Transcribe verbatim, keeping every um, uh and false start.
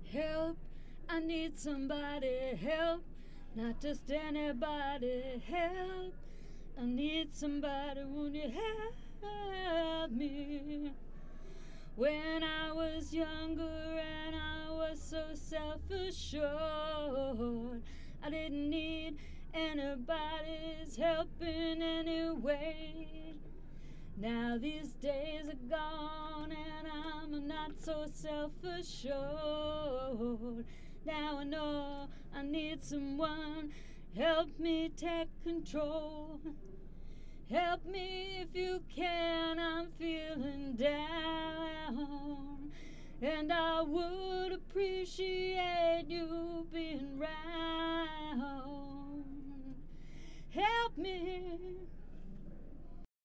Help, I need somebody, help, not just anybody, help, I need somebody, won't you help me? When I was younger and I was so self-assured, I didn't need anybody's help in any way. Now these days are gone and I'm not so self-assured. Now I know I need someone, help me take control. Help me if you can, I'm feeling down, and I would appreciate you being round. Help me,